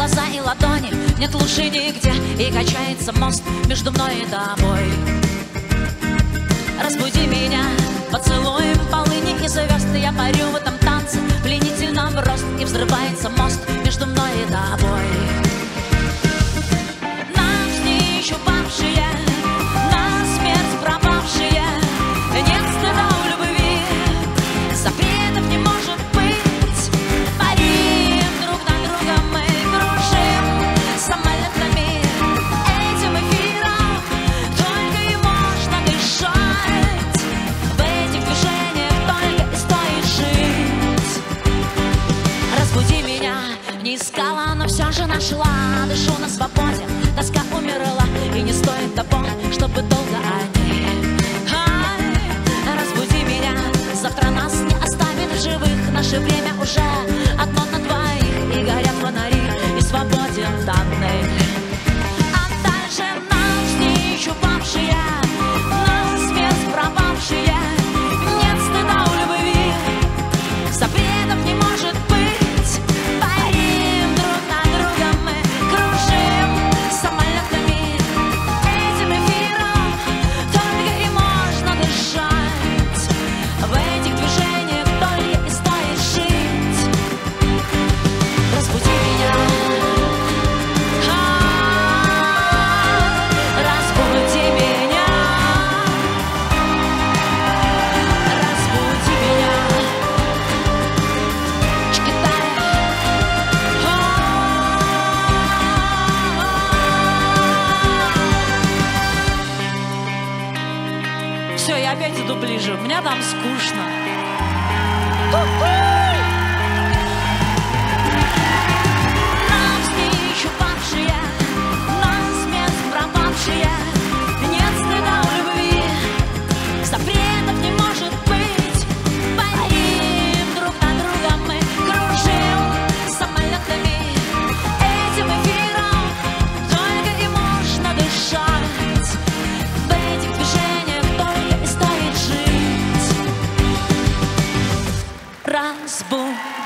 глаза и ладони, нет лучше нигде, и качается мост между мной и тобой. Разбуди меня поцелуем полыни и звезд, я парю в этом танце пленительном рост, и взрывается мост между мной и тобой. Навстречу павшие, насмерть пропавшие, нет стыда у любви, запретов не может быть. Парим друг на друга, мы кружим самолетами, этим эфиром только и можно дышать. В этих движениях только и стоит жить. Разбуди меня, не искала, но все же нашла. Дышу на свободе, тоска умерла, и не стоит того, чтобы долго о ней. Разбуди меня, завтра нас не оставит в живых. Наше время уже одно на двоих, и горят фонари, и свободен тоннель. А дальше навстречу павшие, насмерть пропавшие, нет стыда у любви, запретов не может быть. Парим друг на друга, мы кружим самолетами, этим эфиром только и можно дышать. В этих движениях только и стоит жить. Разбуди меня, разбуди меня, разбуди меня. Все, я опять иду ближе, мне там скучно. Навстречу павшие, насмерть пропавшие, нет стыда у любви, запретов не может быть. Парим друг на друга, мы кружим самолетами, этим эфиром только и можно дышать. В этих движениях только и стоит жить. Разбуди